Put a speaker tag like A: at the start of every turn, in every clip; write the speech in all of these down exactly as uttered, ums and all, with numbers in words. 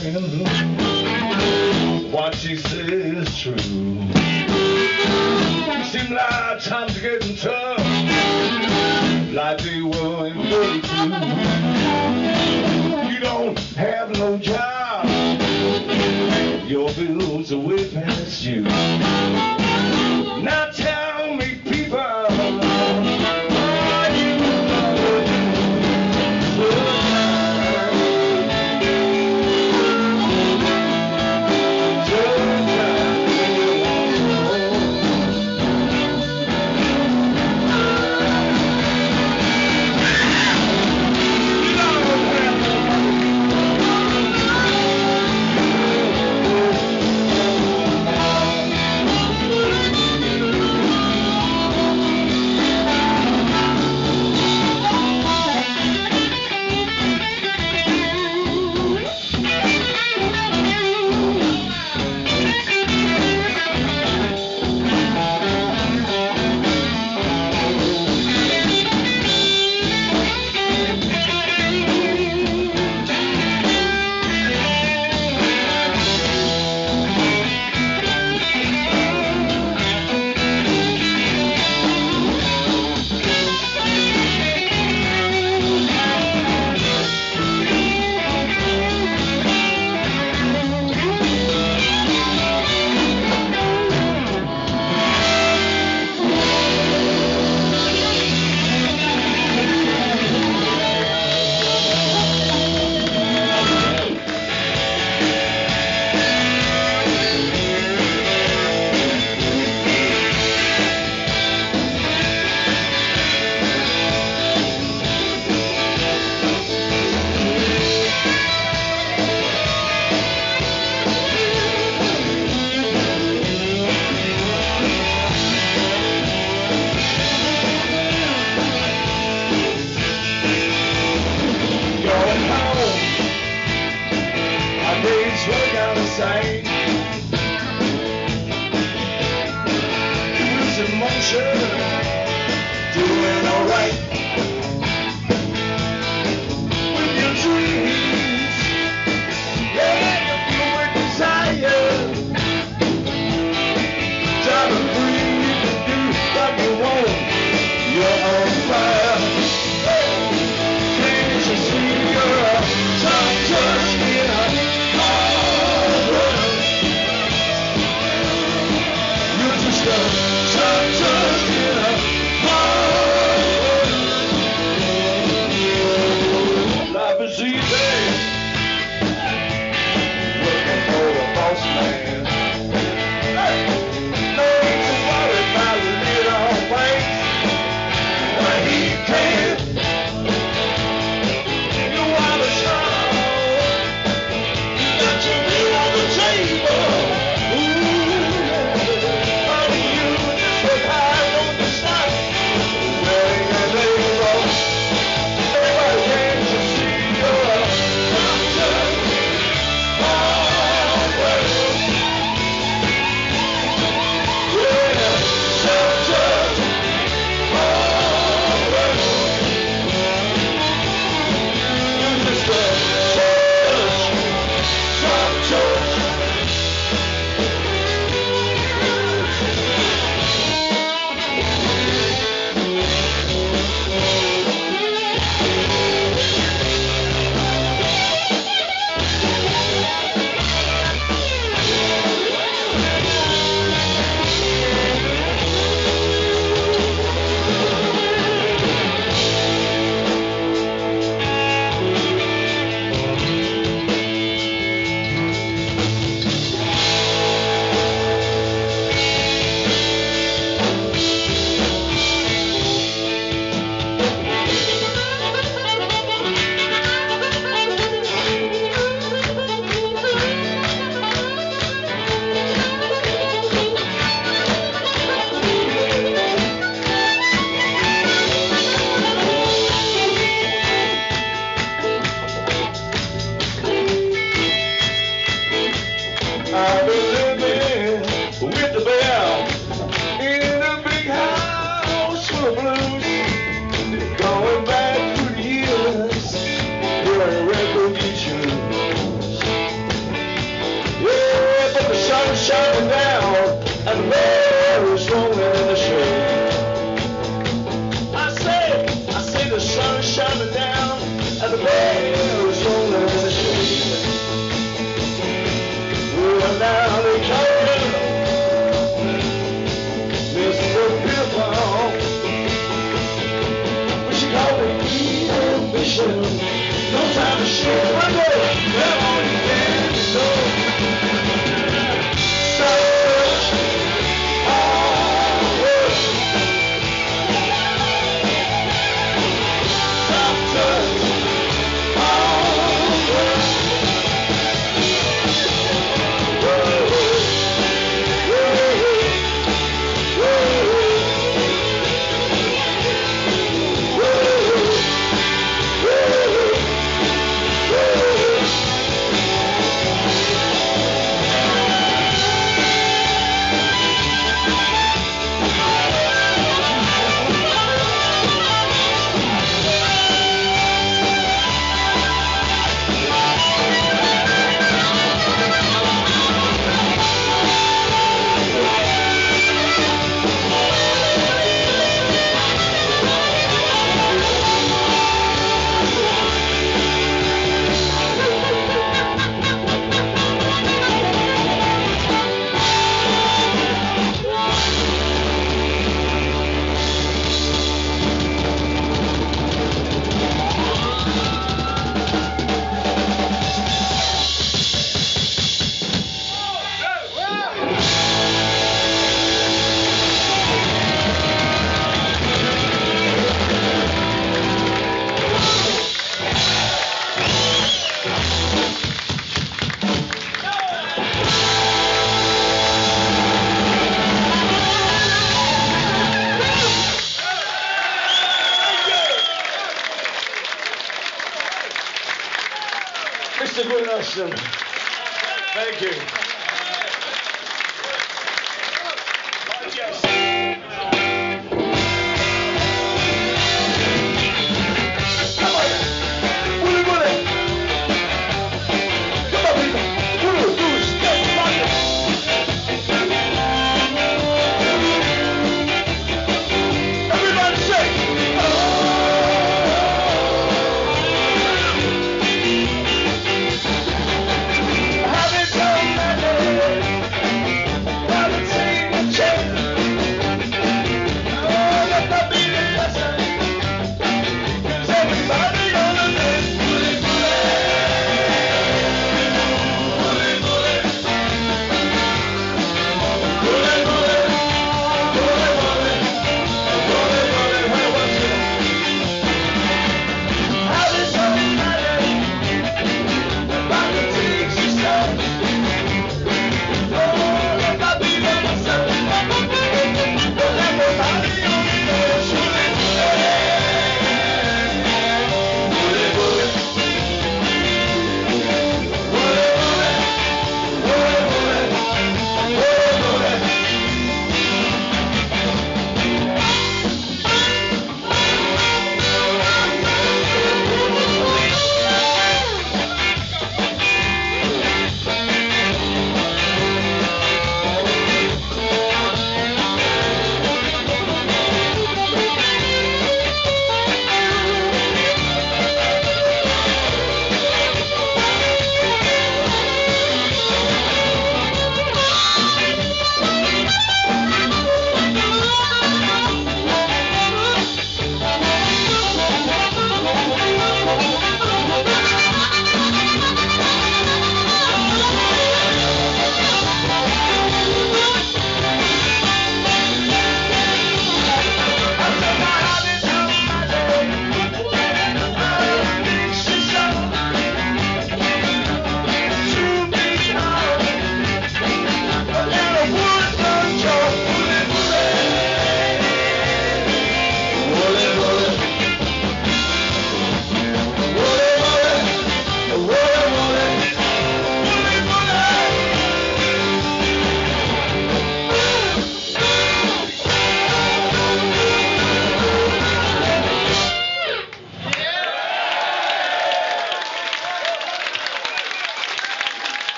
A: what she says is true. Seems like times are getting tough, like they were in thirty-two. You don't have no job, your bills are way past you. Now tell me, people, what you gonna do? sun shining down and the bear is rolling in the shade. I say, I say the sun is shining down and the bear is rolling in the shade. Well, now they call him Mister Beautiful, but she called me Queen Ambition. No time to shake my day, well on you can so. Mister Gwyn Ashton, thank you. Yes. Come on, Willie, Willie. Come on, people. Willie, do step back. Everybody say, having done that.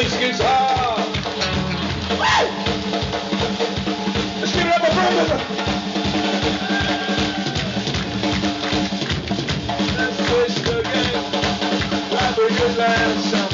A: bass guitar. Woo! Let's give it up for Brendan. Let's twist again, like we did last summer.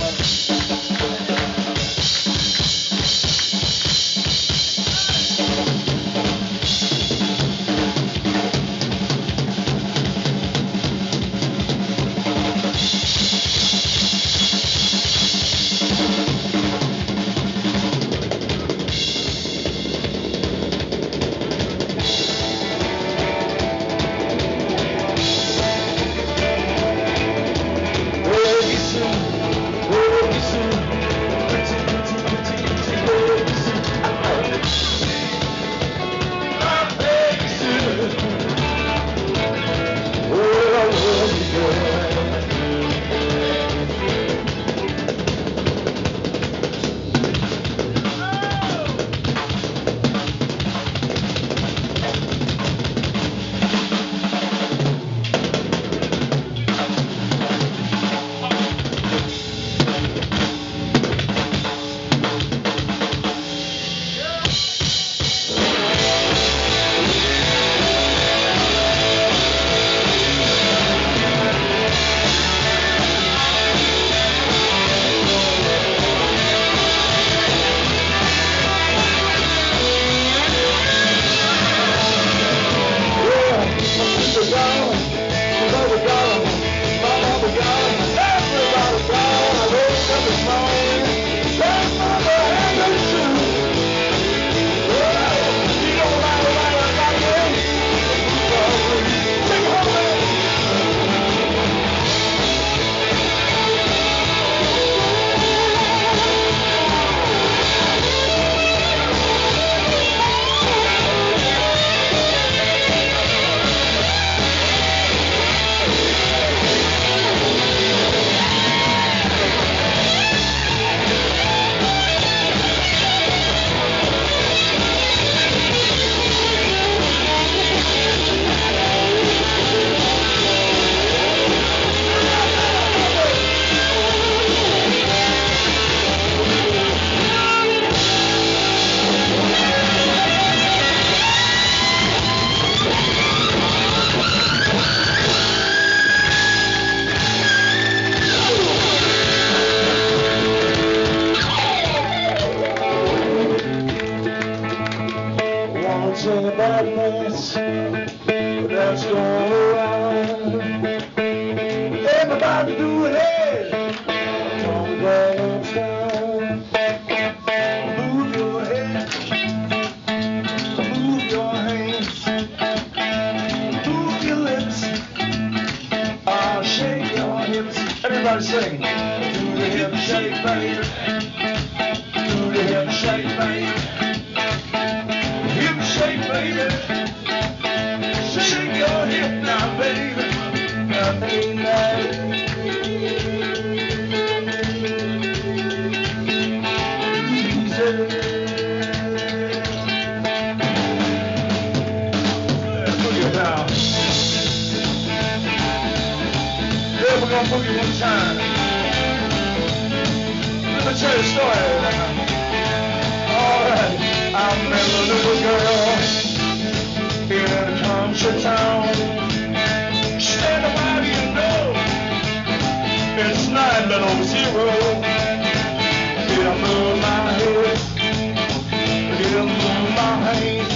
A: Sing about this, that's going around. Everybody do it, hey! Don't go down. Move your head, move your hands, move your lips, oh, shake your hips. Everybody sing. Do the hip shake, baby. Do the hip shake, baby. Shake, baby, shake your hip now, baby. Nothing like easy. Yeah, boogie now. Yeah, we're gonna boogie one time. Let me tell you a story now. All right. I met a little girl in a country town. She said, why do you know it's nine below zero? Did I move my head? Did I move my hand?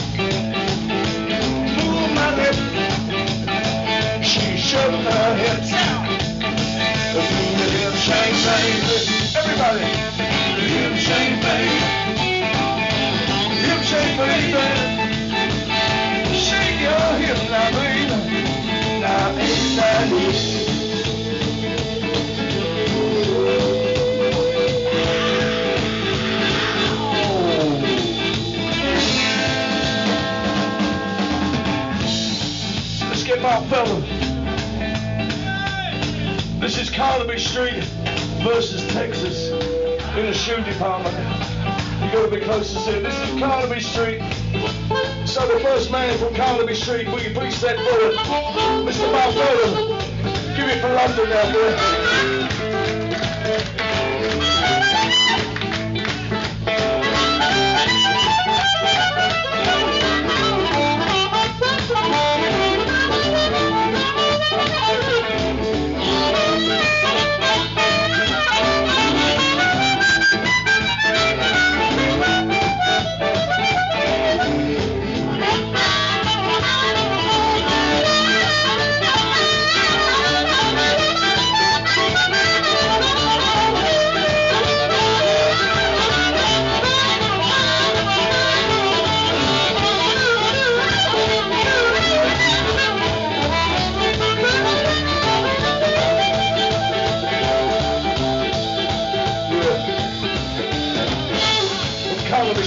A: Move my lip? She shook her hips. Do the hip shake, baby. Everybody, do the hip shake, baby. Hip shake, baby. Shake your hip now, baby. Now ain't that easy? Let's get Mark Feltham. This is Carnaby Street versus Texas in the shoe department. You gotta be close to see it. This is Carnaby Street. So the first man from Carnaby Street, will you please step forward? Mister Mark Feltham. Give it for London now, boy.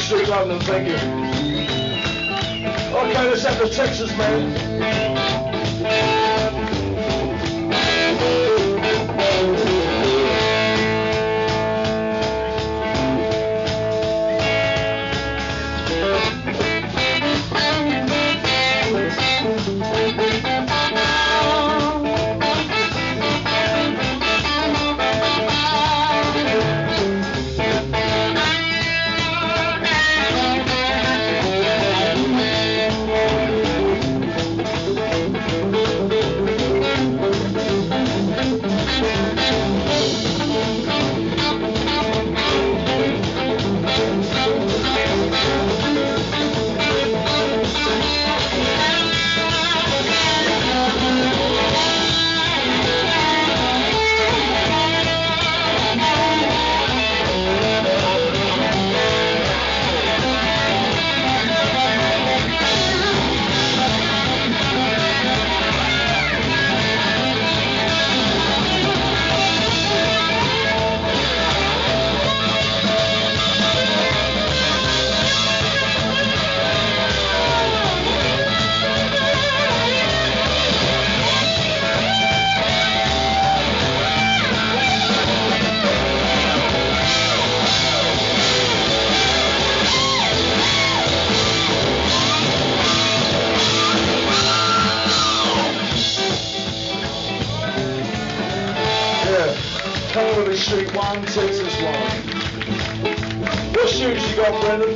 A: Street, London, thank you. Okay, let's have the Texas man. Street one, Texas one. What shoes you got, Brendan?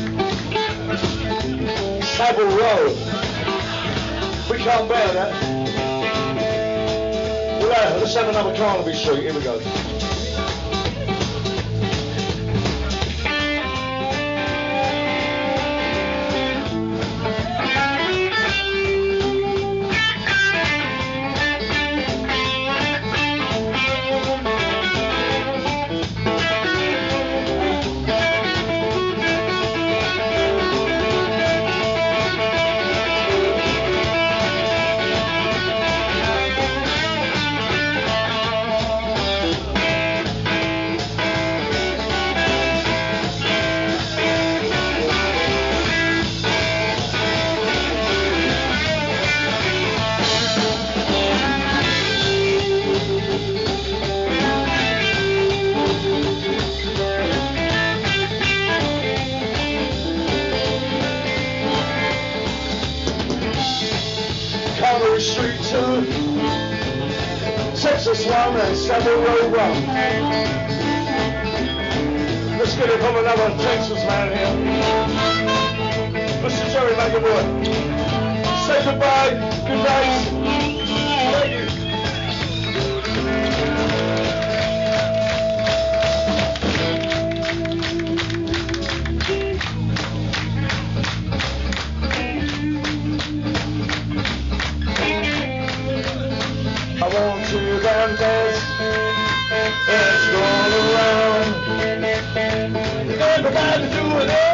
A: Savile Row. We can't bear that. Well, uh, let's have another Carnaby Street. Here we go. Street two, Texas one and Savile Row one. Let's get it from another Texas man here. Mister Gerry McAvoy. Say goodbye, good night. Thank you. I want to dance, it's going around. Everybody doing it.